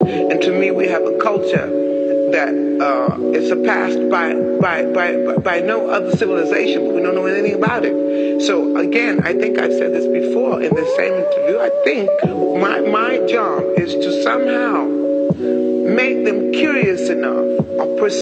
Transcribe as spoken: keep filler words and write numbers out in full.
And to me, we have a culture that uh, is surpassed by, by, by, by no other civilization, but we don't know anything about it. So again, I think I said this before in the same interview, I think my, my job is to somehow make them curious enough or